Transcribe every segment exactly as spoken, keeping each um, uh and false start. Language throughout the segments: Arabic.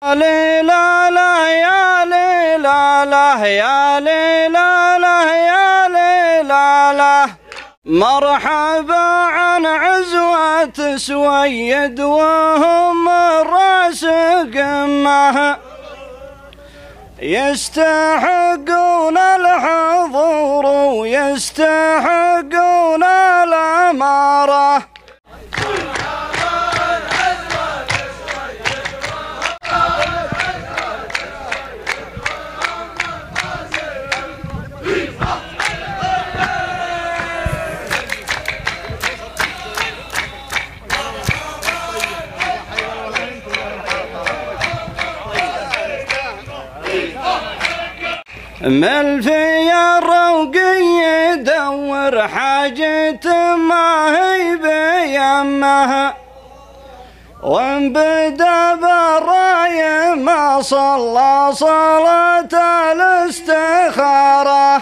ليلا لا يا ليلا لا يا ليلا لا يا ليلا لا مرحبا عن عزوة سويد وهم الراس قمه يستحقون الحضور ويستحقون الأمارة. ملفي الروقي يدور حاجة ما هي بيمها وان بدا بالراي ما صلى صلاة الاستخارة.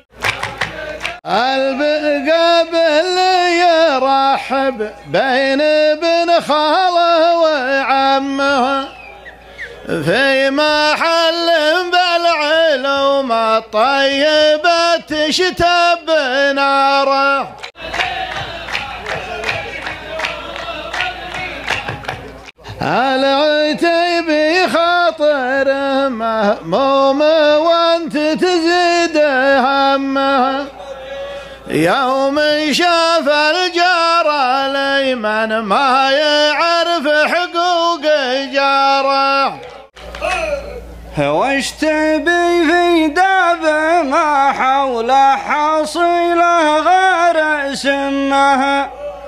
القبل يرحب بين ابن خاله وعمه في محل بالعلوم الطيبة تشتب ناره. العتيب خاطره مهموم وانت تزيد همه يوم شاف الجار الايمن ما يعرف حقوق جاره. وش تبي في داب ما حول حصيله غير سمه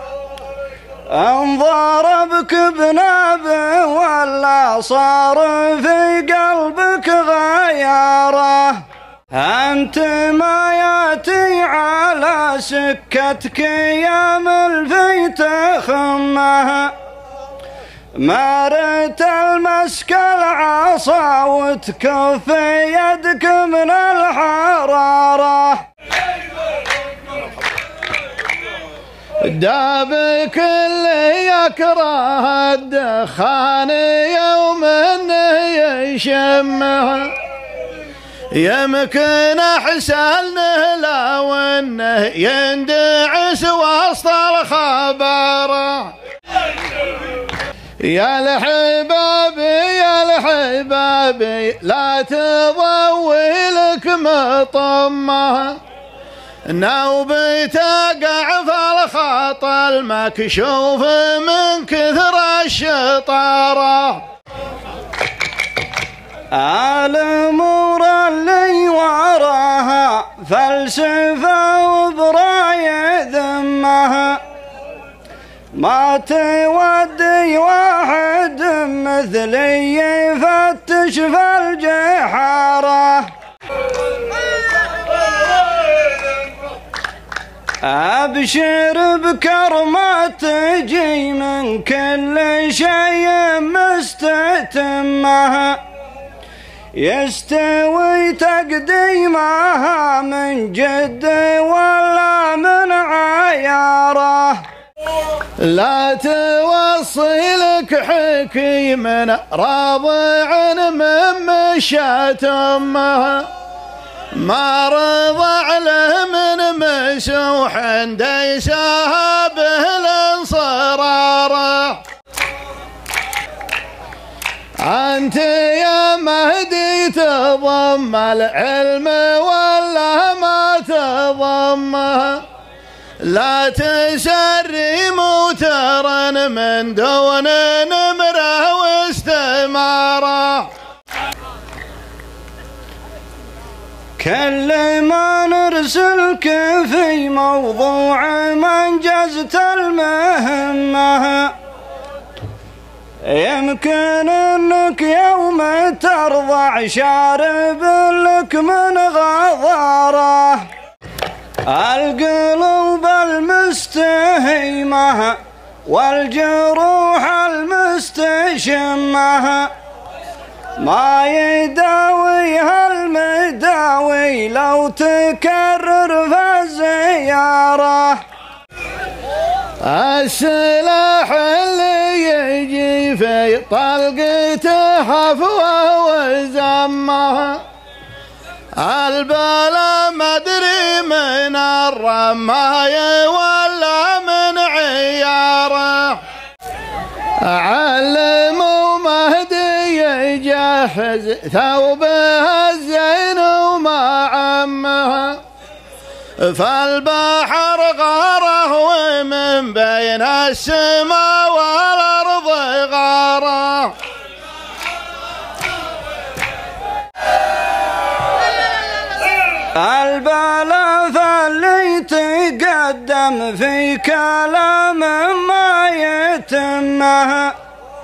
انضربك بناب ولا صار في قلبك غياره. أنت ما ياتي على سكتك يا ملفي تخمه مارت المسك العصا وتكف يدك من الحرارة. دابك اللي يكره الدخان يوم انه يشمه يمكن احسن لو انه يندعس وسط الخبره. يا الحبابي يا الحبابي لا تضويلك مطمه نوبي تقع في الخط المكشوف من كثر الشطاره. الأمور اللي وراها فلسفة وبراية ذمها ما تودي واحد مثلي يفتش في الجحارة. أبشر بكرمة تجي من كل شيء مستتمها يستوي تقديمها من جد ولا من عياره. لا توصيلك حكيم راضع من مشات امها ما رضع له من مسوح ديسها به الانصراره. أنت يا مهدي تضم العلم ولا ما تضمه لا تسري موترا من دون نمره واستماره. كل ما نرسلك في موضوع من جزت المهمة يمكن انك يوم ترضع شارب لك من غضاره. القلوب المستهيمة والجروح المستشمة ما يداويها المداوي لو تكرر في الزيارة. السلاح اللي يجي في طلقته حفوه وزمه، البلا مدري من الرماية ولا من عياره، علموا مهدي يجهز ثوبه الزين وما عمه، فالبحر غاره ومن بين السماء والأرض غاره. البلا فاللي تقدم في كلام ما يتمه،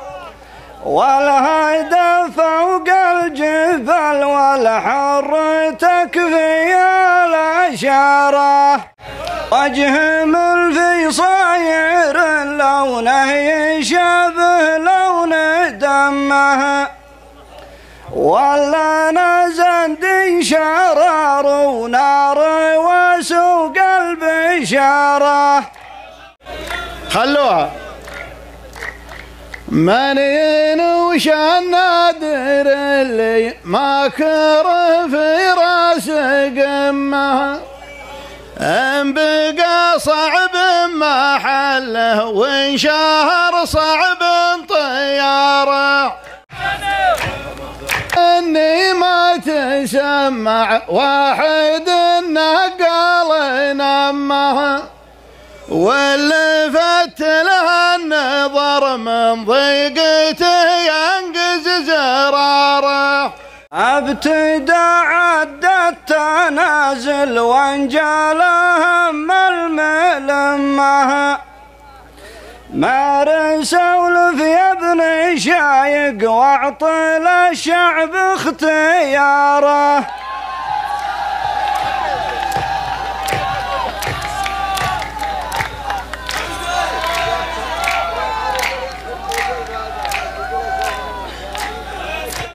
والهدف فوق الجبل والحر تكفي الاشاره، وجه من في صاير لونه يشابه لون دمه، ولا نزندي شرار ونار وسوق البشاره. خلوها من ينوش النادر اللي ما كره في راس قمه، ان بقى صعب محله وانشهر صعب طياره، اني ما تسمع واحد نقال نمه، واللي فت له النظر من ضيقته ينقز زراره، ابتدى عد التنازل وانجال هم الملمه، مار سولف يا ابن شايق واعطي للشعب اختياره.